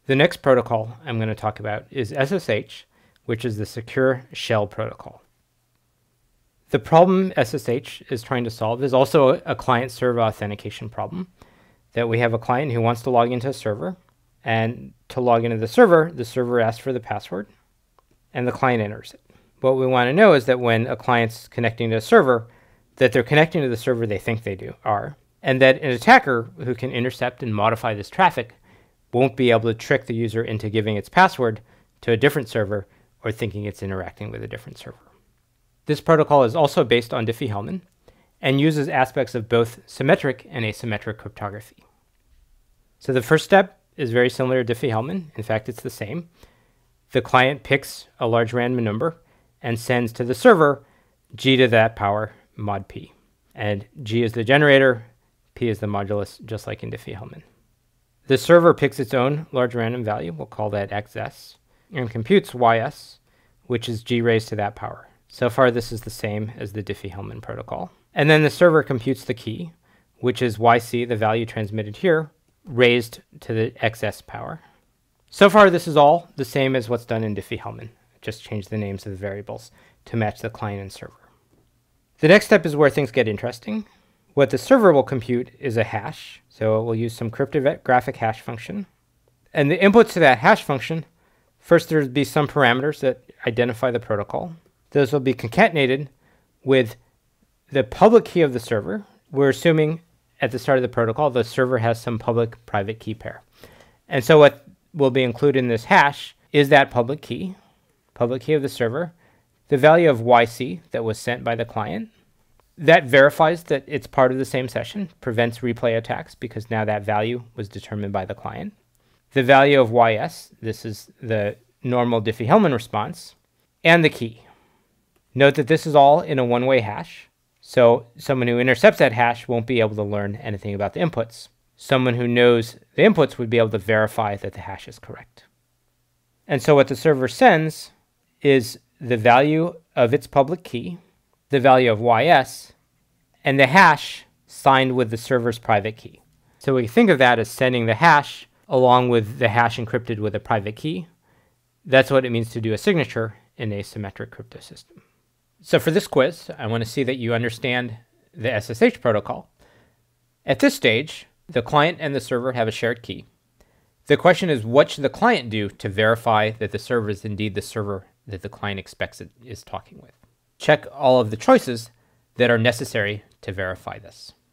The next protocol I'm going to talk about is SSH, which is the Secure Shell Protocol. The problem SSH is trying to solve is also a client-server authentication problem, that we have a client who wants to log into a server, and to log into the server asks for the password, and the client enters it. What we want to know is that when a client's connecting to a server, that they're connecting to the server they think they are, and that an attacker who can intercept and modify this traffic won't be able to trick the user into giving its password to a different server or thinking it's interacting with a different server. This protocol is also based on Diffie-Hellman and uses aspects of both symmetric and asymmetric cryptography. So the first step is very similar to Diffie-Hellman. In fact, it's the same. The client picks a large random number and sends to the server g to that power mod p. And g is the generator, p is the modulus, just like in Diffie-Hellman. The server picks its own large random value, we'll call that xs, and computes ys, which is g raised to that power. So far, this is the same as the Diffie-Hellman protocol. And then the server computes the key, which is yc, the value transmitted here, raised to the xs power. So far, this is all the same as what's done in Diffie-Hellman. Just change the names of the variables to match the client and server. The next step is where things get interesting. What the server will compute is a hash. So we'll use some cryptographic hash function. And the inputs to that hash function, first there'll be some parameters that identify the protocol. Those will be concatenated with the public key of the server. We're assuming at the start of the protocol, the server has some public-private key pair. And so what will be included in this hash is that public key of the server, the value of yc that was sent by the client. That verifies that it's part of the same session, prevents replay attacks because now that value was determined by the client. The value of ys, this is the normal Diffie-Hellman response, and the key. Note that this is all in a one-way hash, so someone who intercepts that hash won't be able to learn anything about the inputs. Someone who knows the inputs would be able to verify that the hash is correct. And so what the server sends is the value of its public key, the value of ys, and the hash signed with the server's private key. So we think of that as sending the hash along with the hash encrypted with a private key. That's what it means to do a signature in a symmetric crypto system. So for this quiz, I want to see that you understand the SSH protocol. At this stage, the client and the server have a shared key. The question is, what should the client do to verify that the server is indeed the server that the client expects it is talking with? Check all of the choices that are necessary to verify this.